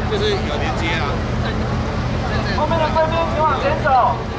就是有连接啊。 后面的贵宾请往前走。